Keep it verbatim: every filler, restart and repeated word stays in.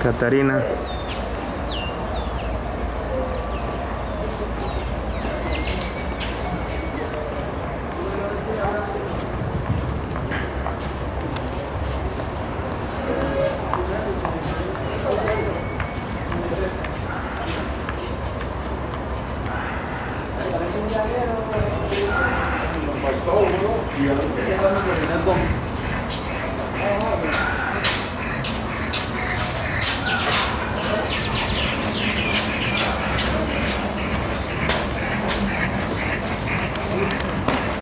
Catarina. Nos faltó uno y ahorita ya estamos terminando.